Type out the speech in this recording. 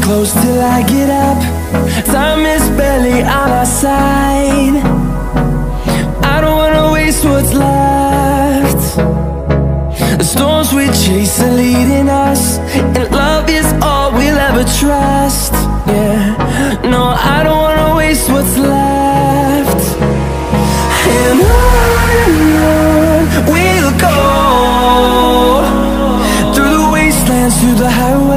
close till I get up. Time is barely on our side. I don't wanna waste what's left. The storms we chase are leading us, and love is all we'll ever trust. Yeah, no, I don't wanna waste what's left. And on we'll go, through the wastelands, through the highways,